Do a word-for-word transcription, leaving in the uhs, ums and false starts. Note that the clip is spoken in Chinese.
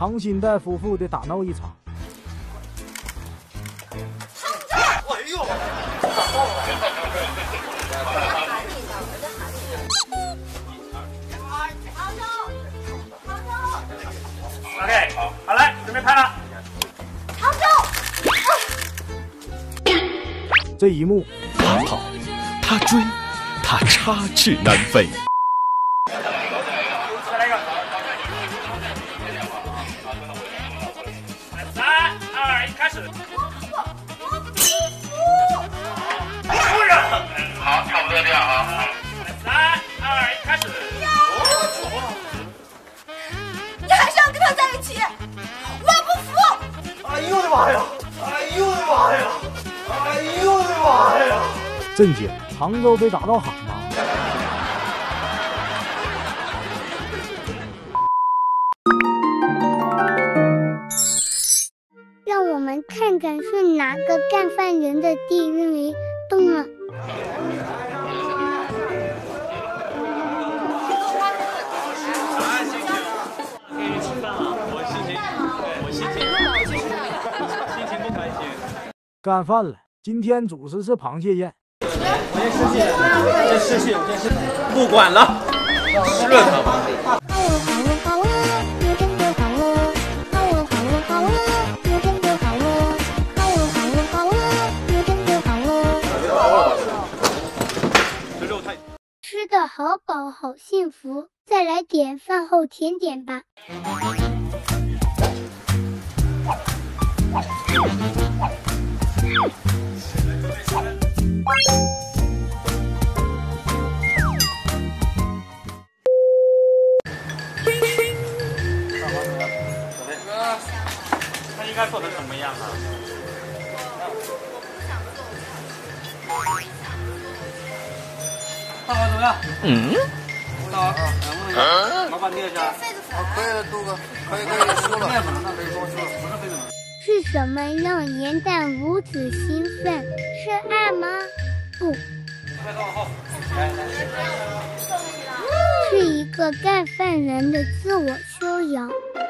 唐新代夫妇的打闹一场。 哎呦！OK， 好嘞，准备拍了。 杭州。 这一幕， 他跑，他追，他插翅难飞。 再来一个。三二一，开始。夫人。好，差不多这样啊。三二一，开始。 你还是要跟他在一起，我不服！ 哎呦我的妈呀！哎呦我的妈呀！哎呦我的妈呀！ 震惊！杭州被打到喊吗？ 让我们看看是哪个干饭人的地认为动了。 干饭了，今天主食是螃蟹宴。 我先失信，先失信，我先失信，不管了，吃了它吧。 好了好了好了，有真就好了。好了好了好了，有真就好了。好了好了好了，有真就好了。 这肉太…… 吃得好饱好幸福，再来点饭后甜点吧。 它应该做成什么样啊？大碗怎么样？嗯。大碗啊，能不能？老板捏一下。啊，可以了，杜哥，可以可以，收了。面粉那可以多收了，不是痱子粉。 是什么让严蛋如此兴奋？是爱吗？不，是一个干饭人的自我修养。